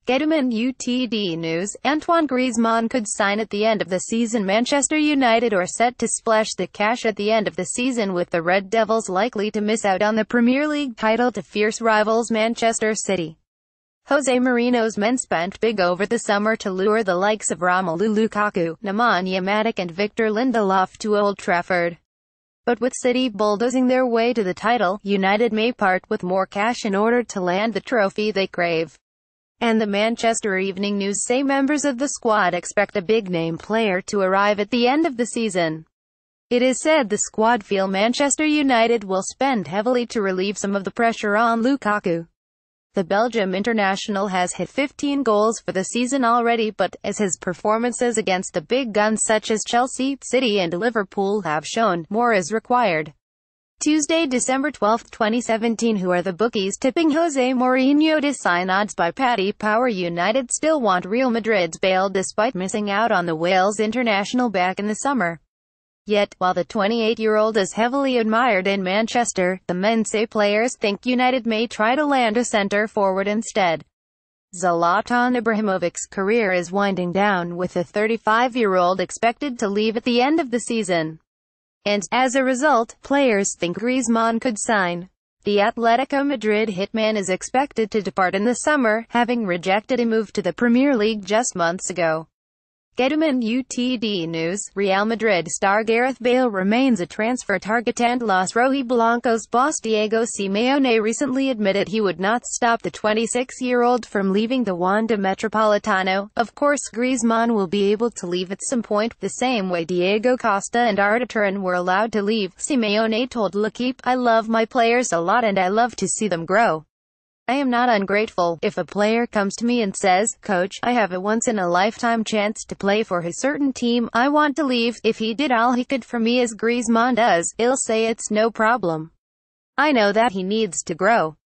GETTYMan Utd news, Antoine Griezmann could sign at the end of the season. Manchester United are set to splash the cash at the end of the season, with the Red Devils likely to miss out on the Premier League title to fierce rivals Manchester City. Jose Mourinho's men spent big over the summer to lure the likes of Romelu Lukaku, Nemanja Matic and Victor Lindelof to Old Trafford. But with City bulldozing their way to the title, United may part with more cash in order to land the trophy they crave. And the Manchester Evening News say members of the squad expect a big-name player to arrive at the end of the season. It is said the squad feel Manchester United will spend heavily to relieve some of the pressure on Lukaku. The Belgium international has hit 15 goals for the season already, but, as his performances against the big guns such as Chelsea, City and Liverpool have shown, more is required. Tuesday, December 12, 2017. Who are the bookies tipping Jose Mourinho to sign? Odds by Paddy Power. United still want Real Madrid's Bale despite missing out on the Wales international back in the summer. Yet, while the 28-year-old is heavily admired in Manchester, the men say players think United may try to land a centre-forward instead. Zlatan Ibrahimovic's career is winding down, with the 35-year-old expected to leave at the end of the season. And, as a result, players think Griezmann could sign. The Atletico Madrid hitman is expected to depart in the summer, having rejected a move to the Premier League just months ago. GETTYMan Utd news, Real Madrid star Gareth Bale remains a transfer target, and Los Rojiblancos boss Diego Simeone recently admitted he would not stop the 26-year-old from leaving the Wanda Metropolitano. Of course, Griezmann will be able to leave at some point, the same way Diego Costa and Arda Turan were allowed to leave. Simeone told L'Equipe, "I love my players a lot and I love to see them grow. I am not ungrateful. If a player comes to me and says, 'Coach, I have a once-in-a-lifetime chance to play for a certain team, I want to leave,' if he did all he could for me as Griezmann does, I'll say it's no problem. I know that he needs to grow.